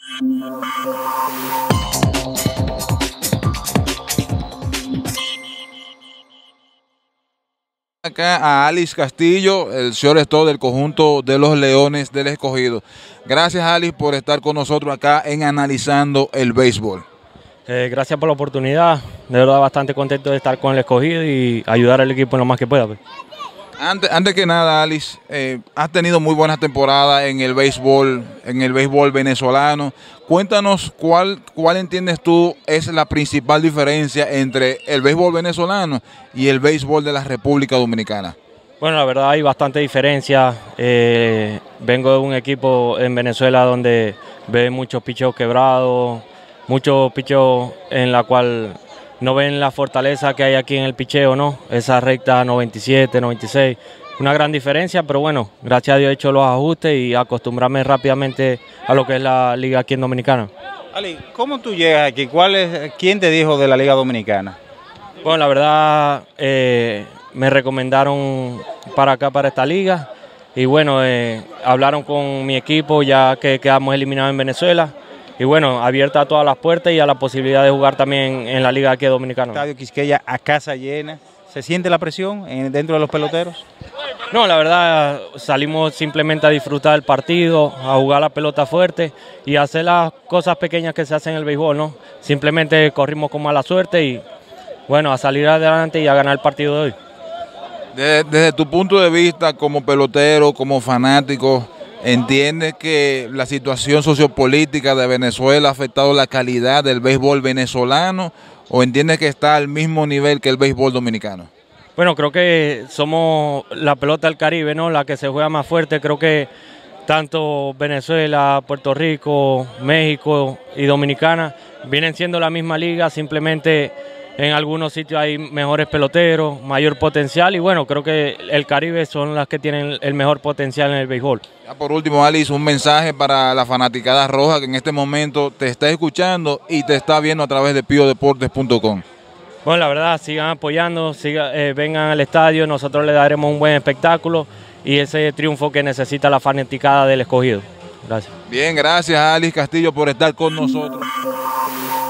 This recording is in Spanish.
Acá a Alice Castillo, el shortstop del conjunto de los Leones del Escogido. Gracias, Alice, por estar con nosotros acá en Analizando el Béisbol. Gracias por la oportunidad, de verdad bastante contento de estar con el Escogido y ayudar al equipo en lo más que pueda. Pues. Antes que nada, Alice, has tenido muy buenas temporadas en el béisbol venezolano. Cuéntanos cuál entiendes tú es la principal diferencia entre el béisbol venezolano y el béisbol de la República Dominicana. Bueno, la verdad hay bastante diferencia. Vengo de un equipo en Venezuela donde ve muchos picheos quebrados, muchos picheos en la cual no ven la fortaleza que hay aquí en el picheo, ¿no? Esa recta 97, 96, una gran diferencia, pero bueno, gracias a Dios he hecho los ajustes y acostumbrarme rápidamente a lo que es la liga aquí en Dominicana. Ali, ¿cómo tú llegas aquí? ¿Quién te dijo de la Liga Dominicana? Bueno, la verdad me recomendaron para acá, para esta liga, y bueno, hablaron con mi equipo ya que quedamos eliminados en Venezuela. Y bueno, abierta a todas las puertas y a la posibilidad de jugar también en la liga aquí dominicana. Estadio Quisqueya a casa llena. ¿Se siente la presión dentro de los peloteros? No, la verdad salimos simplemente a disfrutar del partido, a jugar la pelota fuerte y a hacer las cosas pequeñas que se hacen en el béisbol, ¿no? Simplemente corrimos con mala suerte y bueno, a salir adelante y a ganar el partido de hoy. Desde tu punto de vista como pelotero, como fanático, ¿entiendes que la situación sociopolítica de Venezuela ha afectado la calidad del béisbol venezolano o entiendes que está al mismo nivel que el béisbol dominicano? Bueno, creo que somos la pelota del Caribe, ¿no? La que se juega más fuerte. Creo que tanto Venezuela, Puerto Rico, México y Dominicana vienen siendo la misma liga, simplemente en algunos sitios hay mejores peloteros, mayor potencial y bueno, creo que el Caribe son las que tienen el mejor potencial en el béisbol. Ya por último, Alice, un mensaje para la fanaticada roja que en este momento te está escuchando y te está viendo a través de piodeportes.com. Bueno, la verdad, sigan apoyando, vengan al estadio, nosotros le daremos un buen espectáculo y ese triunfo que necesita la fanaticada del Escogido. Gracias. Bien, gracias Alice Castillo por estar con nosotros.